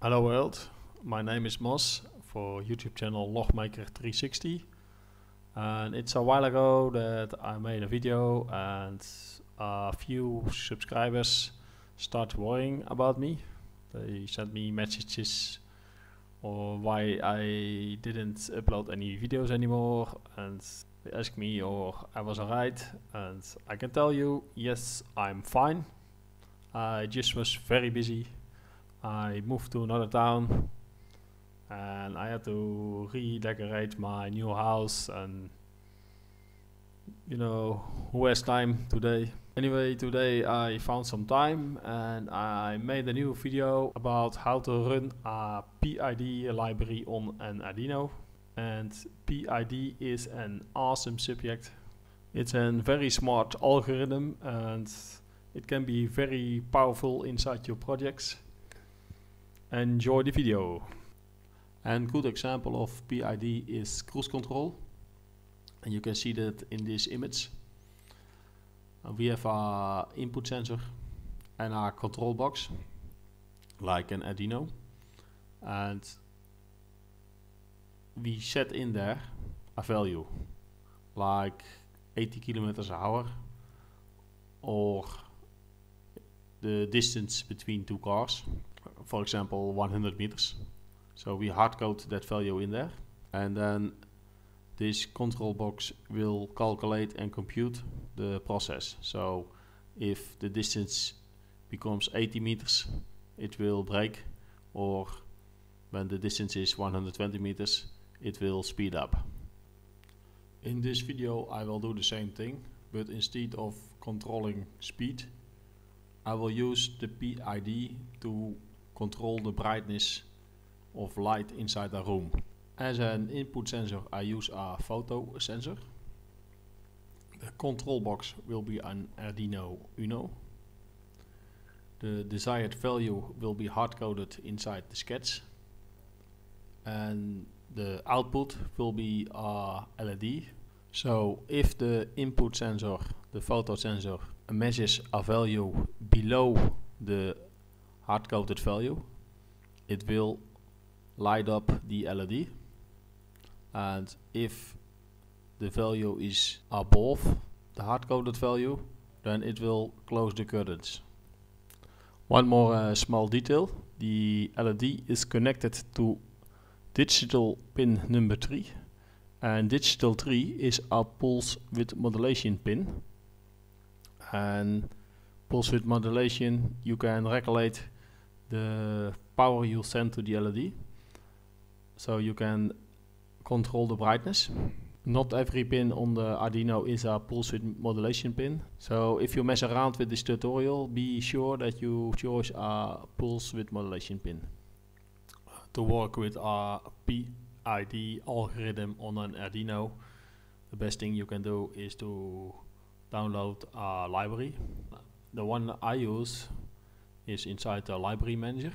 Hello world, my name is Mos for YouTube channel Logmaker360, and it's a while ago that I made a video and a few subscribers start worrying about me. They sent me messages or why I didn't upload any videos anymore, and they asked me or I was alright, and I can tell you, yes, I'm fine. I just was very busy. I moved to another town and I had to redecorate my new house, and you know, who has time today? Anyway, today I found some time and I made a new video about how to run a PID library on an Arduino. And PID is an awesome subject. It's a very smart algorithm and it can be very powerful inside your projects. Enjoy the video. And good example of PID is cruise control, and you can see that in this image. We have our input sensor and our control box like an Arduino, and we set in there a value like 80 kilometers an hour or the distance between two cars, for example 100 meters. So we hard code that value in there, and then this control box will calculate and compute the process. So if the distance becomes 80 meters, it will brake, or when the distance is 120 meters, it will speed up. In this video I will do the same thing, but instead of controlling speed, I will use the PID to control the brightness of light inside a room. As an input sensor I use a photo sensor. The control box will be an Arduino Uno. The desired value will be hard coded inside the sketch, and the output will be a LED. So if the input sensor, the photo sensor, measures a value below the hard coded value, it will light up the LED, and if the value is above the hard coded value, then it will close the curtains. One more small detail: the LED is connected to digital pin number 3, and digital 3 is a pulse width modulation pin. And pulse width modulation, you can regulate the power you send to the LED, so you can control the brightness. Not every pin on the Arduino is a pulse width modulation pin, so if you mess around with this tutorial, be sure that you choose a pulse width modulation pin. To work with a PID algorithm on an Arduino, the best thing you can do is to download a library. The one I use is inside the library manager,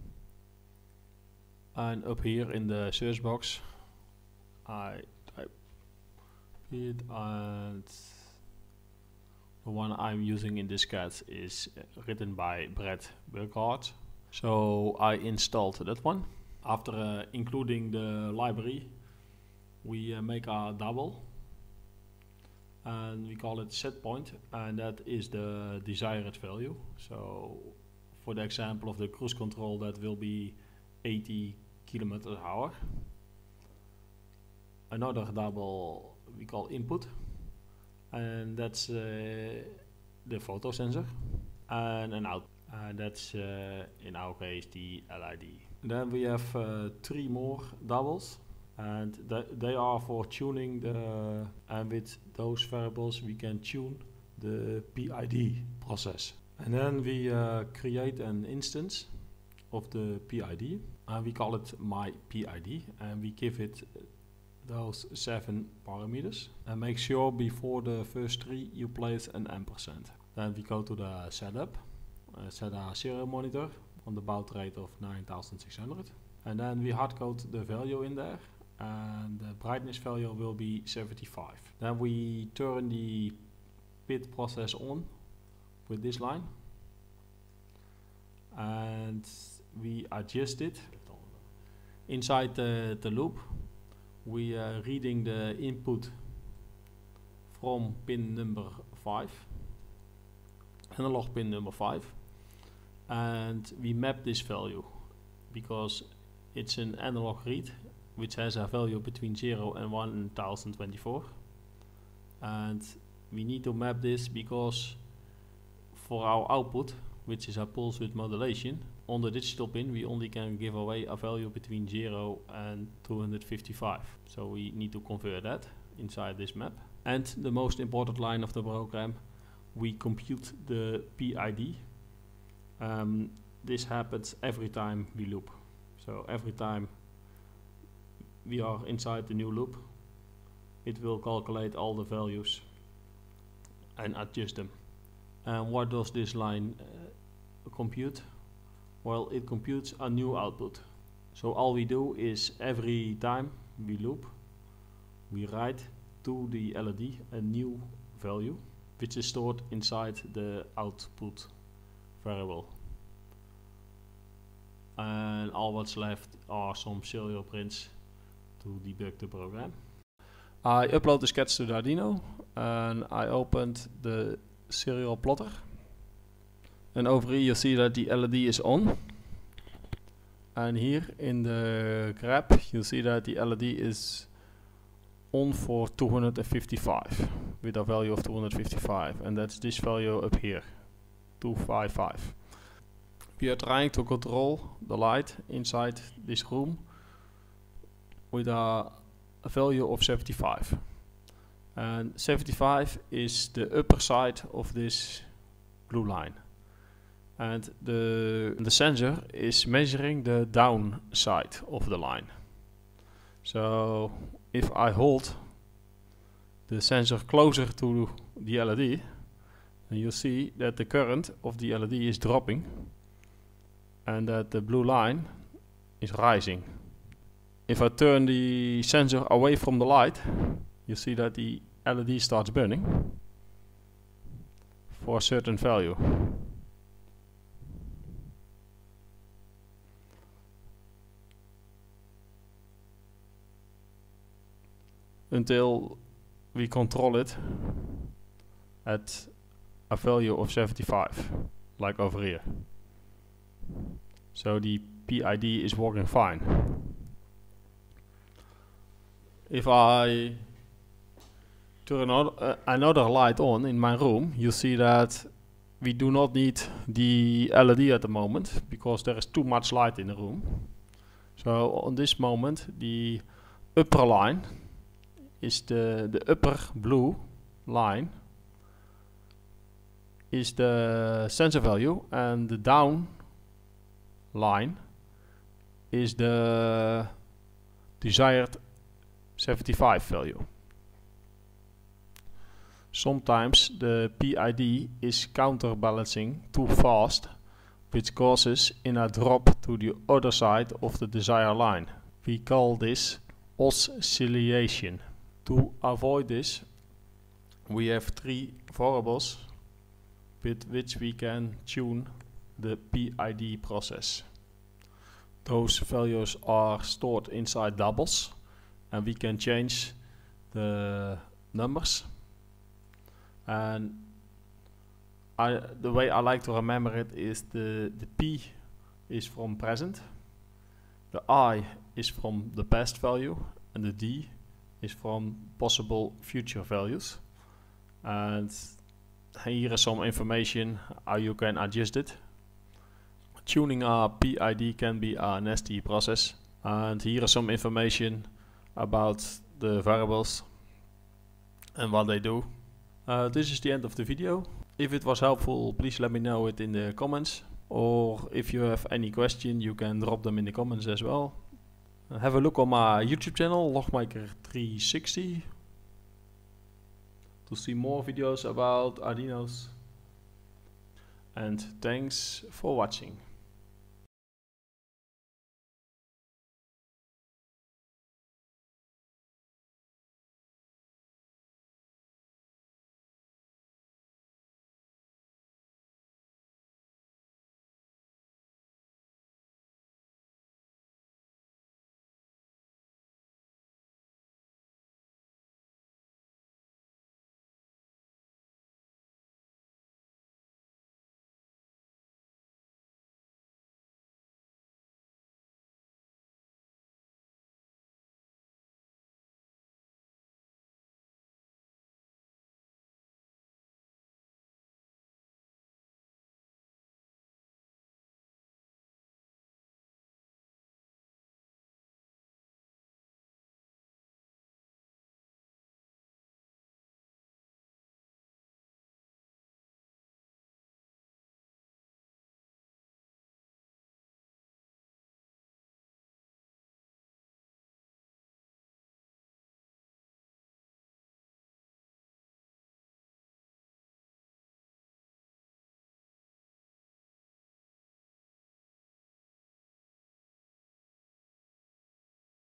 and up here in the search box I type it, and the one I'm using in this case is written by Brett Burkhardt, so I installed that one. After including the library, we make a double, and we call it set point, and that is the desired value. So for the example of the cruise control, that will be 80 kilometers an hour. Another double we call input, and that's the photo sensor, and an out, that's in our case the LED. Then we have 3 more doubles, and they are for tuning the, and with those variables we can tune the PID process. And then we create an instance of the PID, and we call it my PID, and we give it those 7 parameters, and make sure before the first 3 you place an ampersand. Then we go to the setup, set a serial monitor on the baud rate of 9600, and then we hard code the value in there, and the brightness value will be 75. Then we turn the PID process on with this line, and we adjust it. Inside the loop, we are reading the input from pin number 5, analog pin number 5, and we map this value because it's an analog read which has a value between 0 and 1024, and we need to map this because for our output, which is a pulse width modulation, on the digital pin we only can give away a value between 0 and 255. So we need to convert that inside this map. And the most important line of the program, we compute the PID. This happens every time we loop. So every time we are inside the new loop, it will calculate all the values and adjust them. And what does this line compute? Well, it computes a new output. So all we do is every time we loop, we write to the LED a new value which is stored inside the output variable. And all what's left are some serial prints to debug the program. I upload the sketch to the Arduino and I opened the serial plotter. And over here you see that the LED is on. And here in the graph you see that the LED is on for 255 with a value of 255, and that's this value up here, 255. We are trying to control the light inside this room with a value of 75, and 75 is the upper side of this blue line, and the sensor is measuring the down side of the line. So if I hold the sensor closer to the LED, then you see that the current of the LED is dropping and that the blue line is rising. If I turn the sensor away from the light, you see that the LED starts burning for a certain value. Until we control it at a value of 75, like over here. So the PID is working fine. If I turn another light on in my room, you see that we do not need the LED at the moment because there is too much light in the room. So on this moment the upper line is the upper blue line is the sensor value, and the down line is the desired 75 value. Sometimes the PID is counterbalancing too fast, which causes in a drop to the other side of the desired line. We call this oscillation. To avoid this, we have 3 variables with which we can tune the PID process. Those values are stored inside doubles, and we can change the numbers. And the way I like to remember it is the P is from present, the I is from the past value, and the D is from possible future values. And here is some information how you can adjust it. Tuning a PID can be a nasty process, and here is some information about the variables and what they do. This is the end of the video. If it was helpful, please let me know it in the comments, or if you have any question you can drop them in the comments as well. Have a look on my YouTube channel, Logmaker360, to see more videos about Arduinos. And thanks for watching.